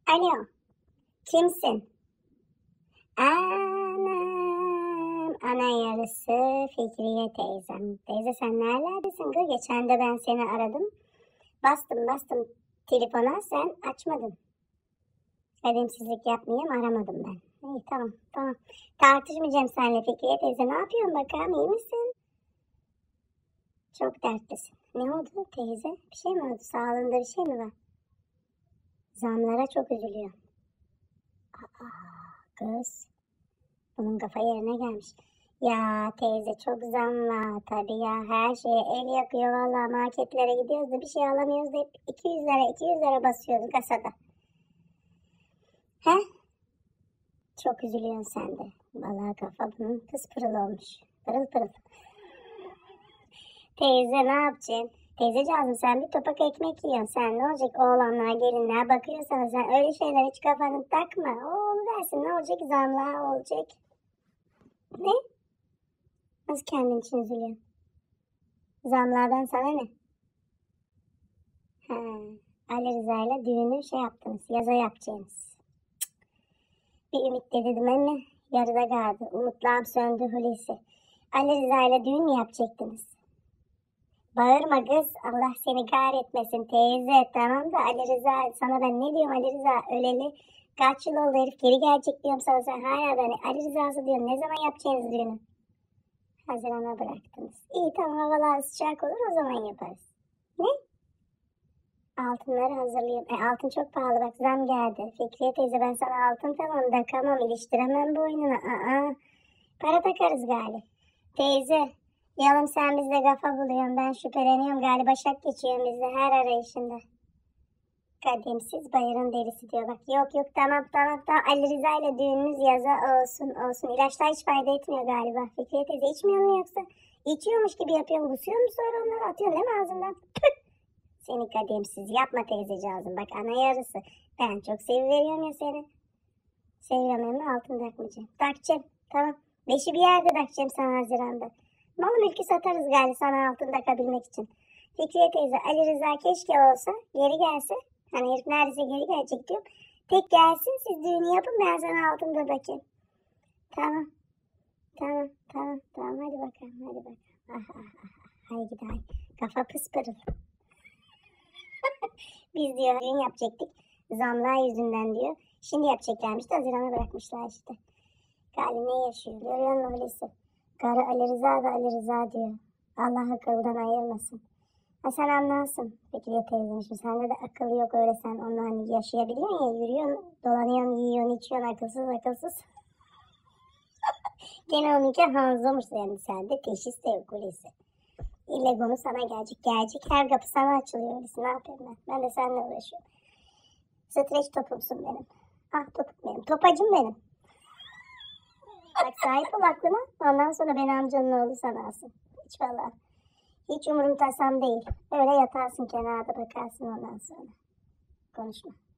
Alo, kimsin? Anam, ana yarısı Fikriye teyzem. Teyze sen nerelerdesin kız? Geçen de ben seni aradım. Bastım telefona, sen açmadın. Edimsizlik yapmayayım, aramadım ben. İyi, tamam. Tartışmayacağım seninle Fikriye teyze. Ne yapıyorsun bakalım, iyi misin? Çok dertlisin. Ne oldu teyze? Bir şey mi oldu? Sağlığında bir şey mi var? Zamlara çok üzülüyor. Aa, kız. Bunun kafa yerine gelmiş. Ya teyze çok zam var tabii ya. Her şeye el yakıyor vallahi, marketlere gidiyoruz da bir şey alamıyoruz da hep 200 lira basıyoruz kasada. He? Çok üzülüyorsun sen de. Vallahi kafa bunun pırıl olmuş. Pırıl. Teyze ne yapacaksın? Teyzeciğim sen bir topak ekmek yiyorsun. Sen ne olacak, oğlanlar gelinler bakıyor sana, sen öyle şeyler hiç kafanı takma. O dersin, ne olacak, zamlar olacak. Ne? Nasıl kendin için üzülüyorsun? Zamlardan sana ne? He, Ali Rıza ile düğünü şey yaptınız, yaza yapacaksınız. Bir ümit de dedim ama yarıda kaldı. Umutlarım söndü Hulusi. Ali Rıza ile düğün mü yapacaktınız? Bağırma kız, Allah seni kahretmesin teyze. Tamam da Ali Rıza, sana ben ne diyorum, Ali Rıza öleli kaç yıl oldu, herif geri gelecek diyorum sana, sen hala beni Ali Rıza'sı diyorsun. Ne zaman yapacaksınız düğünü? Hazirana bıraktınız. İyi tamam, havalar sıcak olur, o zaman yaparız. Ne? Altınları hazırlayayım. Altın çok pahalı, bak zam geldi. Fikriye teyze ben sana altın falan takamam, iliştiremem boynuna. Para takarız gali. Teyze, yalım sen bizde kafa buluyorsun, ben şüpheleniyorum galiba, şak geçiyorsun bizde her arayışında. Kadimsiz bayırın derisi diyor bak. Yok tamam. Ali Rıza ile düğününüz yaza olsun. İlaçlar hiç fayda etmiyor galiba. Fikriye teyze içmiyor mu yoksa? İçiyormuş gibi yapıyorsun. Kusuyor mu sonra onları atıyorsun değil mi ağzından? Seni kadimsiz yapma teyzeciğim. Bak ana yarısı. Ben çok seviveriyorum ya seni. Seviyorum ama altın takmayacağım. Takacağım. Tamam. Beşi bir yerde takacağım sana Haziran'da. Malı mülkü satarız galiba sana altın takabilmek için. Fikriye teyze, Ali Rıza keşke olsa, geri gelse. Hani herif neredeyse geri gelecek diyorum. Tek gelsin, siz düğünü yapın, ben sana altında takayım. Tamam. Hadi bakalım. Haydi gidi. Kafa pıspırıl. Biz diyor düğün yapacaktık. Zamlar yüzünden diyor. Şimdi yapacaklarmış da Haziran'a bırakmışlar işte. Gali ne yaşıyor? Görüyor musun Hulusi? Karı Ali Rıza da Ali Rıza diyor. Allah akıldan ayırmasın. Ha sen anlarsın Fikriye teyzem, şimdi sende de akıl yok öyle, sen onunla hani yaşayabiliyorsun ya, yürüyorsun, dolanıyorsun, yiyorsun, içiyorsun, akılsız. Gene onunki hanzomuş, yani sende teşhis de yok Hulusi. İlle konu sana gelecek, her kapı sana açılıyor Hulusi, ne yapayım ben? Ben de seninle uğraşıyorum. Streç topumsun benim. Ah topum benim, topacım benim. Bak sahip ol aklına, ondan sonra beni amcanın oğlu sanarsın. Hiç valla. Hiç umurum tasam değil. Öyle yatarsın kenarda, bakarsın ondan sonra. Konuşma.